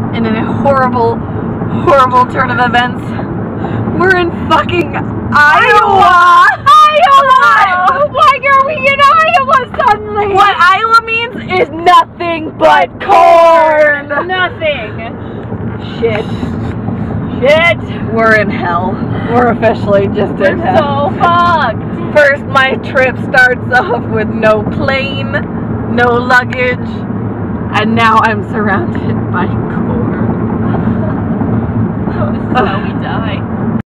in a horrible, horrible turn of events, we're in fucking Iowa! Why are we in Iowa suddenly? What Iowa means is nothing but corn! Nothing. Shit. Shit. We're in hell. We're officially just in We're hell. so fucked. First, my trip starts off with no plane, no luggage, and now I'm surrounded by corn. This is how we die.